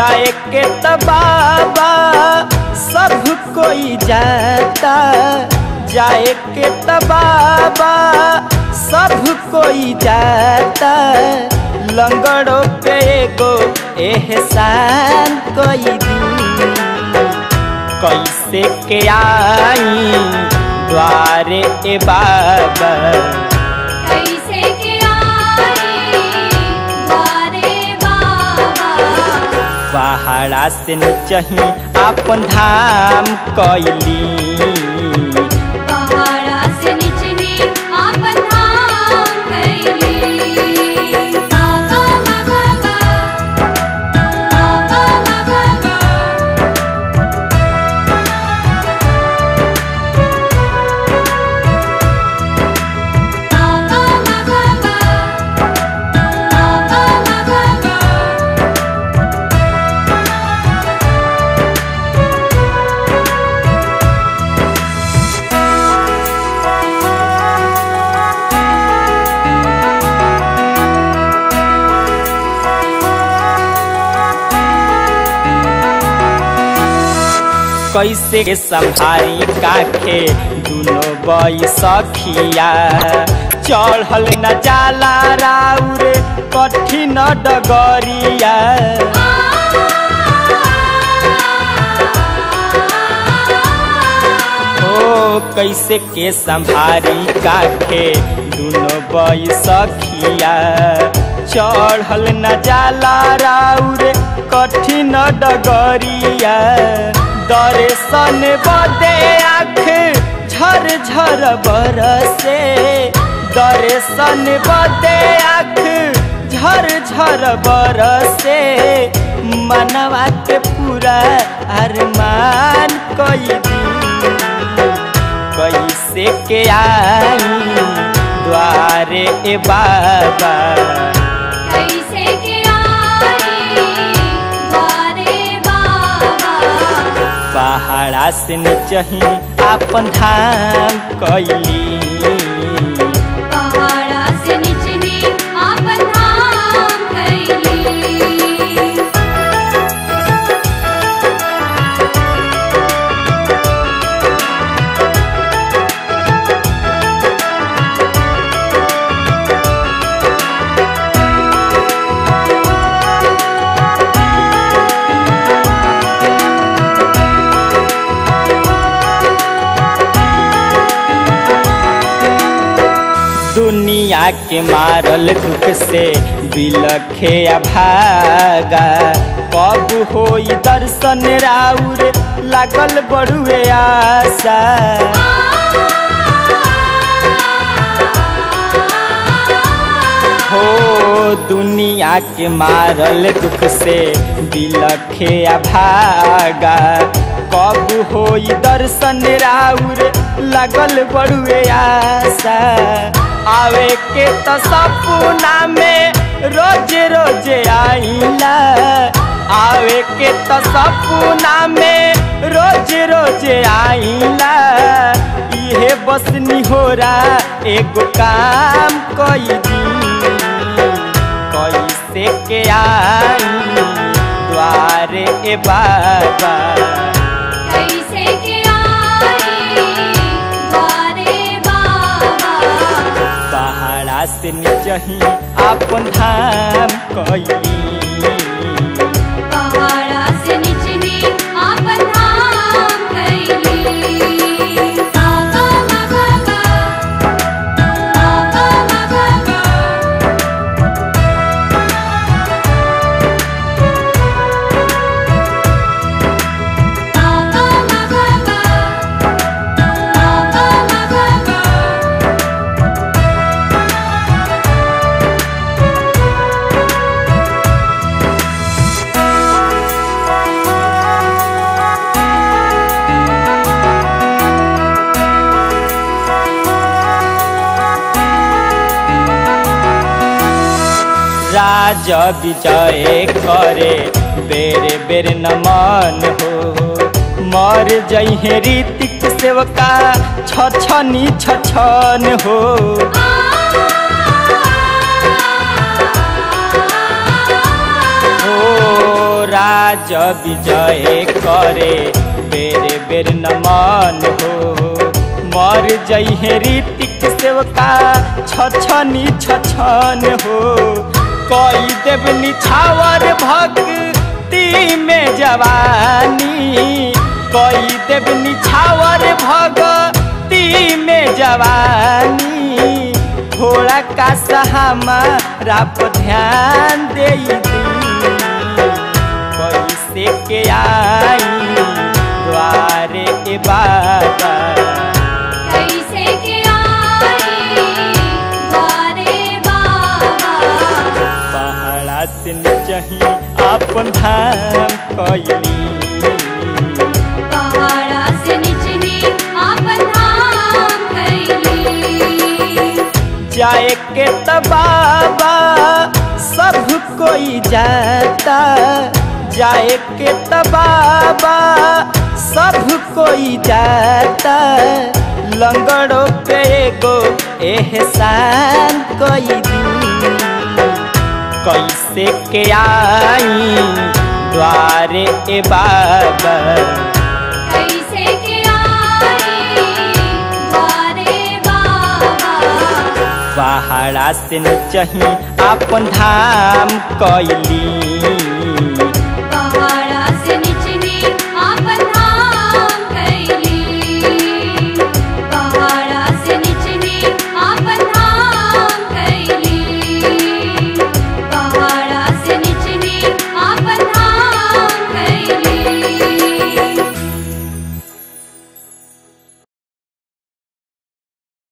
जाए के तो बाबा सब कोई जाता, जाए के तो बाबा सब कोई जाता, लंगड़ों पे एगो एहसान कोई दी, कैसे के आई द्वारे ए बाबा, कैसे के आई द्वारे बाबा, पहाड़ा से नीचही आपन धाम कैली, पहाड़ा से नीचे आपन धाम कैली। बाबा बाबा बाबा बाबा कैसे संभारी काखे दुनो बई सखिया, चढ़ल न जाला राउर कठिन डगरिया, ओ कैसे के संभारी काखे दुनो बई सखिया, चढ़ल न जाला राउर कठिन डगरिया, दर्शन बदे आँख झर झर बरसे, दर्शन बदे आँख झर झर बरसे, मनवा के पूरा अरमान कोई दी, कैसे के आई द्वारे ए बाबा, कैसे के आई द्वारे बाबा, पहाड़ा से नीचही आपन धाम कैली, पहाड़ा से नीचे आपन धाम कैली। दुनिया के मारल दुख से बिलखे अभागा, कब होई दर्शन राउर लागल बड़ुए आशा, हो दुनिया के मारल दुख से बिलखे अभागा, कब होई दर्शन राउर लागल बड़ुए आशा, आवे के तो सपना में रोज रोज आइला, आवे के तो सपना में रोज रोज आइला, इहे बस निहोरा एगो काम कोई दी, कैसे के आई द्वारे ए बाबा, कैसे के आई द्वारे बाबा, पहाड़ा से नीचही आपन धाम कैली, पहाड़ा से नीचे आपन धाम कैली। बाबा बाबा बाबा बाबा राज विजय करे बेरे बेरे नमन हो, मर जइहे रीतिक सेवका छछनी छछन हो, राज विजय करे बेर बेर नमन हो मर जइहे ऋतिक सेवका छछनी छछन हो कोई देव निछावर भक्ति में जवानी कोई देव निछावर भक्ति में जवानी थोड़ा का हमारा पर ध्यान दे दी कैसे के आई द्वारे ए बाबा कैसे के आई द्वारे बाबा पहाड़ा से नीचही अपन धाम कैली पहाड़ा से नीचे आपन धाम कैली जाए के त बाबा सब कोई जाता जाए के त बाबा सब कोई जाता लंगड़ों पे एगो एहसान कोई दी कैसे के आई द्वारे ए बाबा कैसे के आई द्वारे बाबा पहाड़ा से नीचही अपन धाम कैली